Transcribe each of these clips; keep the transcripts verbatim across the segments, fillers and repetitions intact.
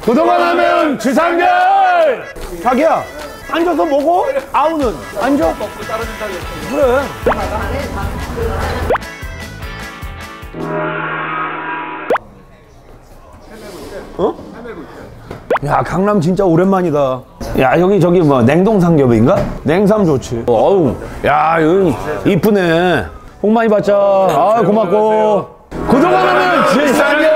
구독만 하면 주상렬! 자기야, 앉아서 먹어? 아우는 앉아? 먹고 떨어진다고. 그래. 어? 야, 강남 진짜 오랜만이다. 야, 여기 저기 뭐 냉동 삼겹인가? 냉삼 좋지. 어우, 야, 여기 이쁘네. 복 많이 받자. 아, 고맙고. 구독만 하면 주상렬!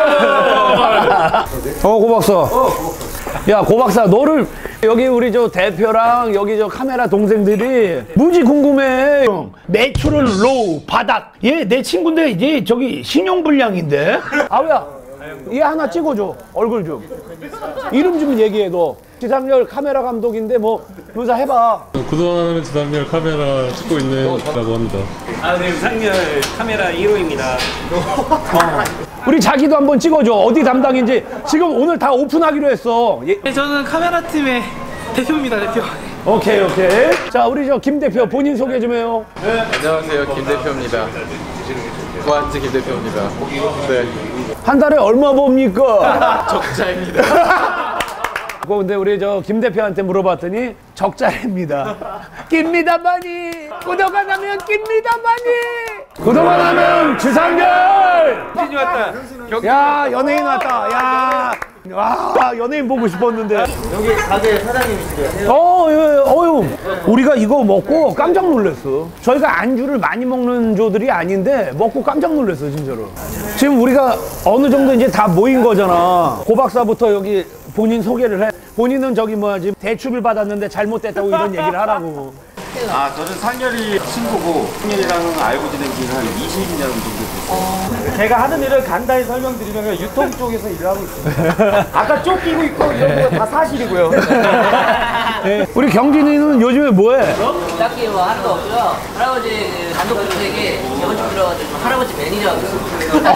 어, 고박사. 야, 고박사, 너를 여기 우리 저 대표랑 여기 저 카메라 동생들이 무지 궁금해. 내추럴 로우 바닥. 얘 내 친구인데 얘 저기 신용불량인데. 아우야, 얘 하나 찍어줘. 얼굴 좀. 이름 좀 얘기해. 너 주상렬 카메라 감독인데 뭐 의사 해봐. 구독만 하면 주상렬 카메라 찍고 있는 라고 합니다. 아, 네, 주상렬 카메라 일 호입니다. 어. 우리 자기도 한번 찍어줘. 어디 담당인지. 지금 오늘 다 오픈하기로 했어. 예. 네, 저는 카메라 팀의 대표입니다, 대표. 오케이, 오케이. 자, 우리 저 김 대표 본인 소개 좀 해요. 네. 안녕하세요, 김 대표입니다. 고한지 김 대표입니다. 네. 한 달에 얼마 봅니까? 적자입니다. 근데 우리 저 김 대표한테 물어봤더니 적자입니다. 낍니다만이 구독 안 하면 낍니다만이 구독 안 하면 주상렬. 연예인 왔다. 야, 연예인 왔다. 야, 와, 연예인 보고 싶었는데. 여기 가게 사장님이시래요. 어, 예, 어유, 우리가 이거 먹고 깜짝 놀랐어. 저희가 안주를 많이 먹는 조들이 아닌데 먹고 깜짝 놀랐어, 진짜로. 지금 우리가 어느 정도 이제 다 모인 거잖아. 고박사부터 여기 본인 소개를 해. 본인은 저기 뭐야 지금 대출을 받았는데 잘못됐다고 이런 얘기를 하라고. 아, 저는 상렬이 친구고 상렬이랑은 알고 지낸 지 한 이십 년 정도 됐어요. 제가 하는 일을 간단히 설명드리면 유통 쪽에서 일을 하고 있습니다. 아까 쫓기고 있고 이런 거 다 사실이고요. 네. 우리 경진이는 요즘에 뭐해? 딱히 뭐 하는 거 없고요. 할아버지 그 단독 주택에 개건축 들어가지고 할아버지 매니저 하고 있습니다.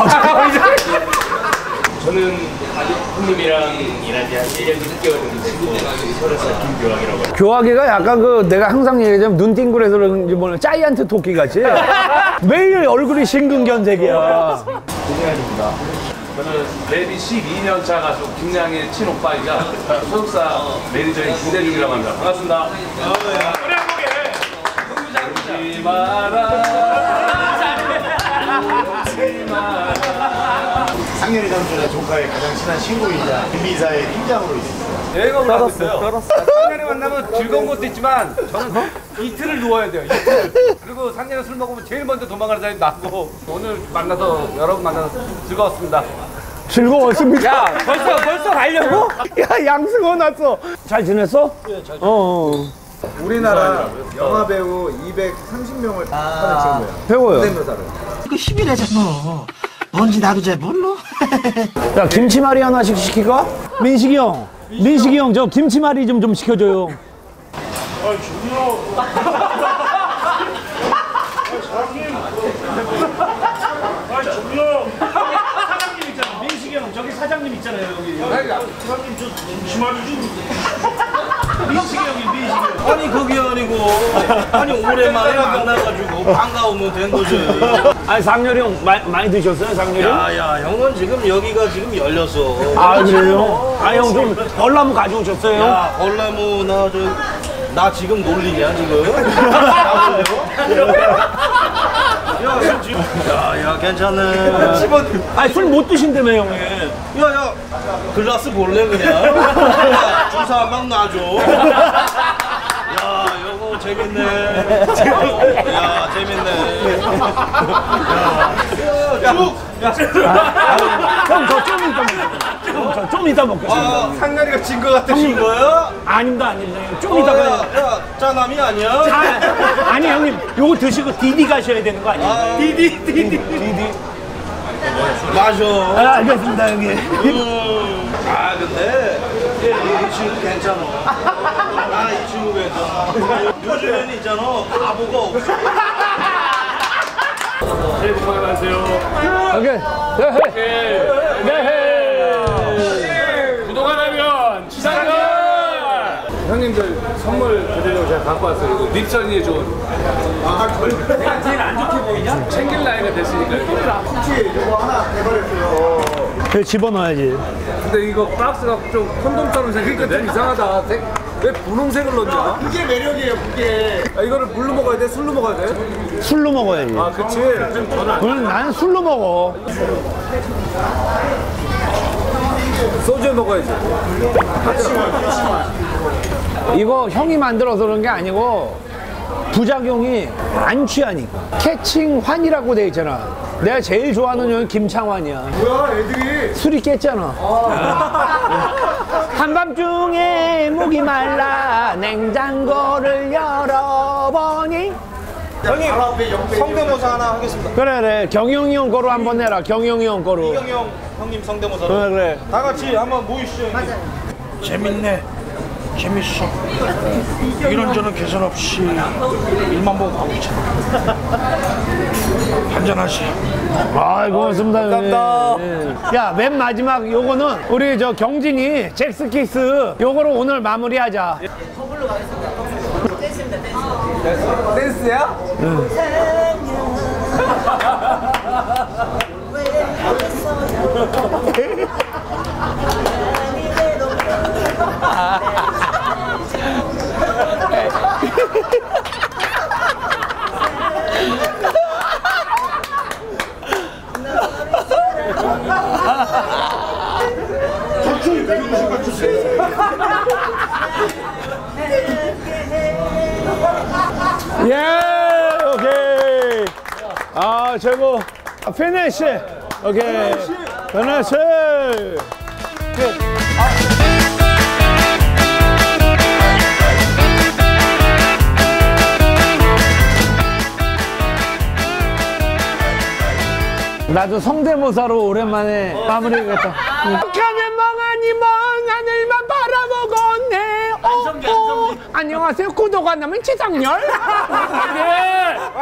저는 형님이랑 일한 지 한 일 년 육 개월 정도 됐고 서른 살 김교학이라고 해요. 교화기가 약간 그 내가 항상 얘기하자면 눈팅굴에서 그런지 뭐는 짜이언트 토끼 같이 매일 얼굴이 심근견색이야. 김양입니다. 저는 데뷔 십이 년 차 가수 김양의 친오빠이자 소속사 매니저인 김대중이라고 합니다. 반갑습니다. 노래 한 곡에 울지 마라 울지 마라. 상렬이 삼촌의 조카의 가장 친한 친구이자 김비사의 팀장으로 있습니다. 여행업을 하고 있어요. 상렬이 만나면 즐거운 것도 있지만 저는 이틀을 누워야 돼요. 이틀. 그리고 상렬이 술 먹으면 제일 먼저 도망가는 사람이 나고. 오늘 만나서 여러분 만나서 즐거웠습니다. 즐거웠습니다. 야, 벌써 벌써 가려고? 야, 양승호 났어. 잘 지냈어? 네, 잘 지냈어. 어, 어. 우리나라 영화 배우 이백삼십 명을 하는 친구예요. 배워요. 그 십일회잖아. 뭔지 나도 잘 몰라. 야, 김치말이 하나씩 시킬까? 민식이 형, 민식이 형, 저 김치말이 좀 좀 시켜줘요. 아, 준이요. 아, 준이요. 사장님 있잖아. 민식이 형, 저기 사장님 있잖아요, 여기. 사장님, 저 김치말이 좀. 민식이 형이 민식이 형. 아니 그게 아니고 아니 오랜만에 만나가지고 반가우면 된 거지. 아니, 상렬이 형 마, 많이 드셨어요, 상렬이 형? 야야 형은 지금 여기가 지금 열렸어. 아, 그래요? 아, 형 좀 벌나무 가져오셨어요? 야 벌나무 나 저 나 지금 놀리냐 지금? 야 지금 야야 괜찮네. 집은 아니 술 못 드신다며 형이. 야야 글라스 볼래 그냥? 야, 주사 한 방 놔줘. 야 이거 재밌네. 야 재밌네. 야 쭉. 형, 저 좀 이따 먹겠습니다. 저 좀 이따 먹겠습니다. 아, 상렬이가 진 것 같아. 진 거야? 아닙니다, 아닙니다. 좀 어, 이따가. 야, 야, 짜남이 아니야? 아, 아니, 형님, 요거 드시고 디디 가셔야 되는 거 아니에요? 아, 디디, 디디, 디디. 마셔. 아, 알겠습니다, 형님. 음. 아, 근데 이, 이 친구 괜찮아. 아, 이 친구 괜찮아. 요즘에는 있잖아, 바보가 없어. 새해 복 많이 받으세요. 오케이. 네, 네, 네. 구독 안 하면 주상렬. 형님들 선물 드리려고 제가 갖고 왔어요. 이거 립선이에 좋은. 아, 내가 제일 안 좋게 보이냐? 챙길 나이가 됐으니까. 혹시 이거 하나 대버렸어요. 그래, 집어넣어야지. 근데 이거 박스가 좀 콘돔처럼 생기니까 좀 이상하다. 색- 왜 분홍색을 넣냐? 그게 매력이에요, 그게. 아, 이거를 물로 먹어야 돼? 술로 먹어야 돼? 술로 먹어야지. 아, 그치. 그럼 난 술로 먹어. 소주에 먹어야지. 이거 형이 만들어서 그런 게 아니고 부작용이 안 취하니까. 캐칭환이라고 돼 있잖아. 내가 제일 좋아하는 형이 김창환이야. 뭐야, 애들이. 술이 깼잖아. 한밤중에 목이 말라 냉장고를 열어보니. 형님 성대모사 하나 하겠습니다. 그래 그래 경영이 형 거로 한번 내라. 경영이 형 거로. 이경영 형님 성대모사. 그래 그래. 다 같이 한번 모이시죠. 형님. 재밌네. 재밌어. 이런저런 개선 없이 일만 보고 가고 있잖아. 한잔하시. 아, 고맙습니다. 감사합니다. 야, 맨 마지막 요거는 우리 저 경진이 잭스키스 요거로 오늘 마무리하자. 댄스야? 예, 오케이. 아, 최고. 아, 피니쉬. 오케이. 피니쉬. 나도 성대모사로 오랜만에 마무리해야겠다. 가면 멍하니 먼 하늘만 바라보겠네. 어, 어. 안녕하세요. 구독 안 하면 지상렬. 예.